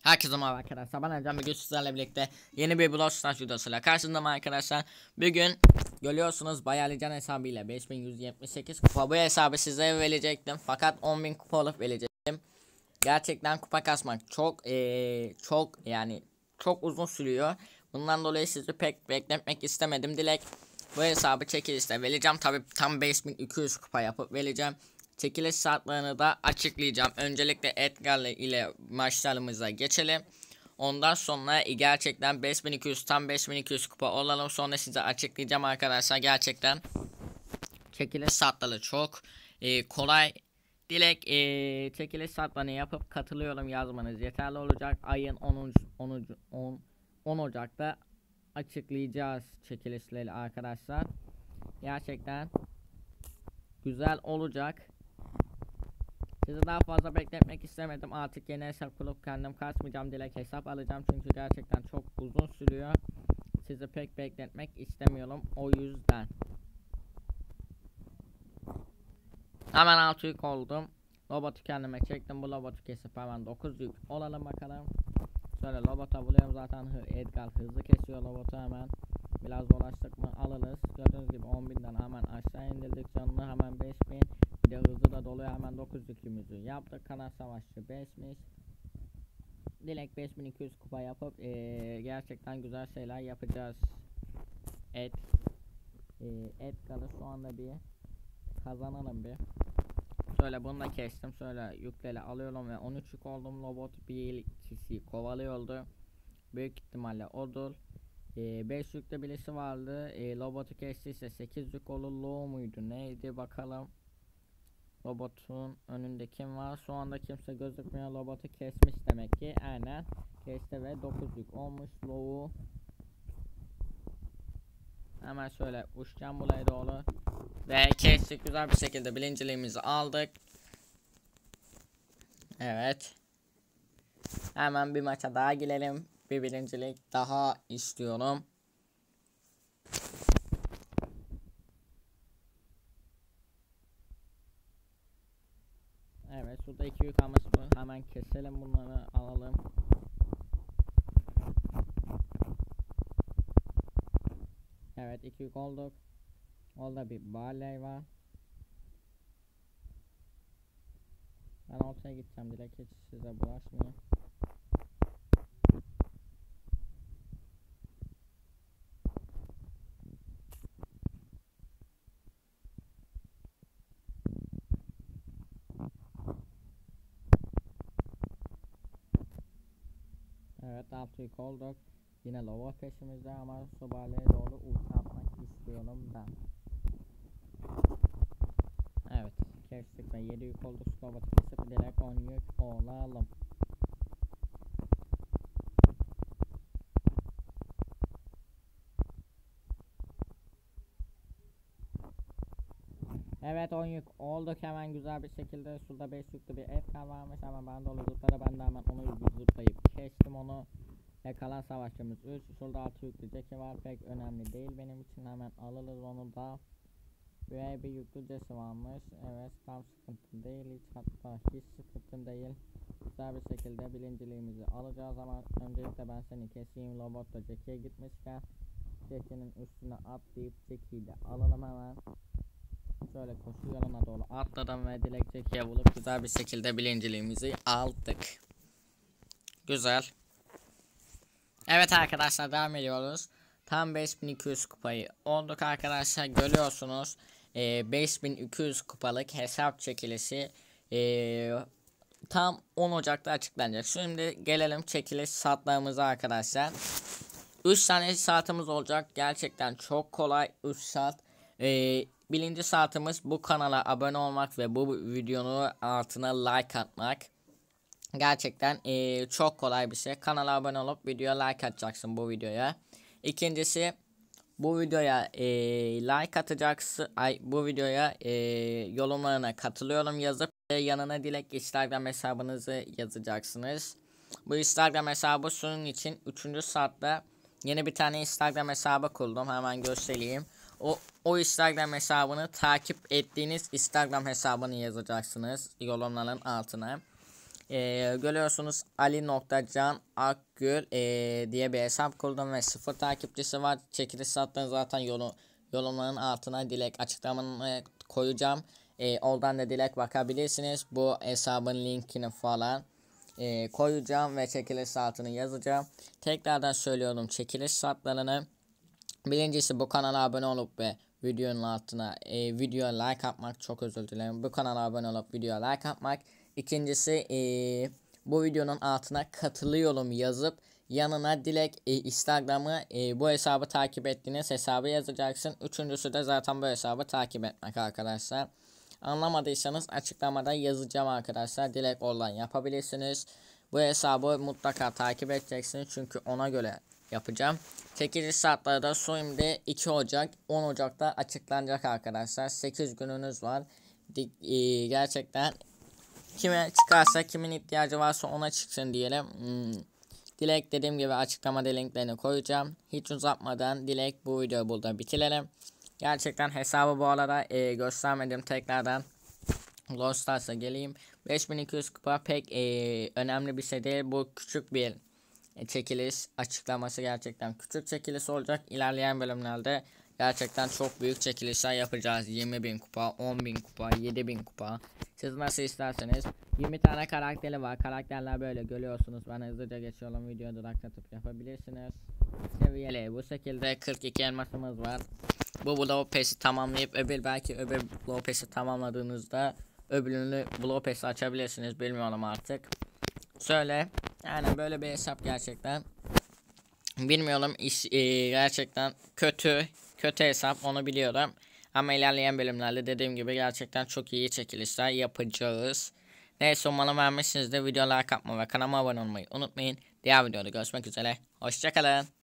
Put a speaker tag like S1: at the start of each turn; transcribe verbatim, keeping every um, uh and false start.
S1: Herkese merhaba arkadaşlar, ben Ercan. Bugün sizlerle birlikte yeni bir Brawl Stars videosuyla karşınızdayım arkadaşlar. Bugün görüyorsunuz Bayalican hesabıyla beş bin yüz yetmiş sekiz kupa. Bu hesabı size verecektim fakat on bin kupa olup verecektim. Gerçekten kupa kasmak çok ee, çok yani çok uzun sürüyor. Bundan dolayı sizi pek bekletmek istemedim. Dilek bu hesabı çekilişte vereceğim. Tabi tam beş bin iki yüz kupa yapıp vereceğim. Çekiliş şartlarını da açıklayacağım. Öncelikle Edgar ile maçlarımıza geçelim. Ondan sonra gerçekten beş bin iki yüz tam beş bin iki yüz kupa olalım. Sonra size açıklayacağım arkadaşlar. Gerçekten çekiliş şartları çok e, kolay. Dilek e, çekiliş şartlarını yapıp katılıyorum yazmanız yeterli olacak. Ayın onuncu on Ocak'ta açıklayacağız çekilişleri arkadaşlar. Gerçekten güzel olacak. Sizi daha fazla bekletmek istemedim. Artık yeni hesap kurup kendim kasmayacağım. Dilek hesap alacağım çünkü gerçekten çok uzun sürüyor. Sizi pek bekletmek istemiyorum o yüzden. Hemen altı yük oldum. Robotu kendime çektim. Bu robotu kesip hemen dokuz yük olalım bakalım. Şöyle robota buluyorum zaten. Edgar hızlı kesiyor robotu hemen. Biraz dolaştık mı alırız. Gördüğünüz gibi on binden hemen aşağı indirdik canını, hemen beş bin. Bir de hızlı da doluyor, hemen dokuz yükümüzü yaptık. Kanal savaşçı beşmiş. Dilek beş bin iki yüz kupa yapıp ee, gerçekten güzel şeyler yapacağız. Et e, Edgar'ı şu anda bir kazanalım bir. Şöyle bunu da kestim. Şöyle yükleri alıyorum ve on üç yük oldum. Robot bir kişiyi kovalıyordu. Büyük ihtimalle odur. beş e, yükte birisi vardı. E, robotu kestiyse sekiz yük olur. Low muydu neydi bakalım. Robotun önünde kim var? Şu anda kimse gözükmüyor. Robotu kesmiş demek ki. Aynen kesti ve dokuz yük olmuş. Low'u hemen şöyle uçacağım buraya doğru. Ve kestik, güzel bir şekilde birinciliğimizi aldık. Evet. Hemen bir maça daha girelim. Bir birincilik daha istiyorum. Evet, şurada iki yük alması var. Hemen keselim bunları, alalım. Evet, iki yük olduk. Orada bir Barley var. Ben ortaya gideceğim, Dilek hiç size bulaşmayayım. Evet, altı yük olduk. Yine lava peşimizde ama su Barley'e doğru ulti atmak istiyorum ben. Evet, kestik ve yedi yük oldu. Slovat'ı kesip direkt on yük olalım. Evet, on yük olduk hemen güzel bir şekilde. Şurada beş yüklü bir Edgar varmış ama ben de onu zıpladı. Ben de hemen onu zıplayıp kestim onu. Ve kalan savaşçımız üç. Şurada altı yüklü Jackie var, pek önemli değil benim için, hemen alırız onu da. Ve bir yüklü Jesse varmış. Evet, tam sıkıntı değil hiç, hatta hiç sıkıntı değil. Güzel bir şekilde birinciliğimizi alacağız ama öncelikle ben seni keseyim. Robot da Jackie'ye gitmişken Jackie'nin üstüne atlayıp Jackie'yi de alalım hemen. Şöyle koşu yoluna doğru atladım ve Dilek Jackie'ye bulup güzel bir şekilde birinciliğimizi aldık. Güzel. Evet arkadaşlar, devam ediyoruz. Tam beş bin iki yüz kupayı olduk arkadaşlar, görüyorsunuz. Ee, beş bin iki yüz kupalık hesap çekilişi ee, tam on Ocak'ta açıklanacak. Şimdi gelelim çekiliş saatlerimize arkadaşlar. üç tane saatimiz olacak. Gerçekten çok kolay üç saat. Ee, birinci saatimiz bu kanala abone olmak ve bu videonun altına like atmak. Gerçekten ee, çok kolay bir şey. Kanala abone olup videoya like atacaksın bu videoya. İkincisi, bu videoya ee, like atacaksın. Ay, bu videoya ee, yorumlarına katılıyorum yazıp e, yanına Dilek Instagram hesabınızı yazacaksınız. Bu Instagram hesabı şunun için, üçüncü saatte yeni bir tane Instagram hesabı kurdum. Hemen göstereyim. O, o Instagram hesabını takip ettiğiniz Instagram hesabını yazacaksınız yorumların altına. Ee, görüyorsunuz Ali.Can Akgül ee, diye bir hesap kurdum ve sıfır takipçisi var. Çekiliş satlarını zaten yolu, yorumların altına Dilek açıklamanı koyacağım. Ee, oradan da Dilek bakabilirsiniz. Bu hesabın linkini falan ee, koyacağım ve çekiliş saatini yazacağım. Tekrardan söylüyorum çekiliş saatlerini. Birincisi bu kanala abone olup ve videonun altına e, videoya like atmak, çok özür dilerim. Bu kanala abone olup videoya like atmak. İkincisi e, bu videonun altına katılıyorum yazıp yanına Dilek e, Instagram'ı e, bu hesabı takip ettiğiniz hesabı yazacaksın. Üçüncüsü de zaten bu hesabı takip etmek arkadaşlar. Anlamadıysanız açıklamada yazacağım arkadaşlar. Dilek oradan yapabilirsiniz. Bu hesabı mutlaka takip edeceksiniz çünkü ona göre yapacağım. Çekiliş saatleri de şimdi iki Ocak on Ocak'ta açıklanacak arkadaşlar. sekiz gününüz var. Di- e, gerçekten kime çıkarsa, kimin ihtiyacı varsa ona çıksın diyelim. Hmm. Dilek dediğim gibi açıklamada linklerini koyacağım. Hiç uzatmadan Dilek bu videoyu burada bitirelim. Gerçekten hesabı bu arada e, göstermedim tekrardan. Lost Stars'a geleyim. beş bin iki yüz kupa pek e, önemli bir şey değil. Bu küçük bir e, çekiliş açıklaması, gerçekten küçük çekiliş olacak. İlerleyen bölümlerde gerçekten çok büyük çekilişler yapacağız. yirmi bin kupa, on bin kupa, yedi bin kupa. Siz nasıl isterseniz. yirmi tane karakteri var. Karakterler böyle görüyorsunuz. Ben hızlıca geçiyorum. Videoda duraklatıp yapabilirsiniz. Seviyeli bu şekilde kırk iki elmasımız var. Bu Blow Pass'i tamamlayıp öbür belki öbür Blow Pass'i tamamladığınızda öbürünü Blow Pass'i açabilirsiniz. Bilmiyorum artık. Söyle. Yani böyle bir hesap gerçekten. Bilmiyorum iş e, gerçekten kötü kötü hesap, onu biliyorum. Ama ilerleyen bölümlerde dediğim gibi gerçekten çok iyi çekilişler yapacağız. Neyse umarım beğenmişsinizdir. Video like atmayı ve kanalıma abone olmayı unutmayın. Diğer videoda görüşmek üzere. Hoşçakalın.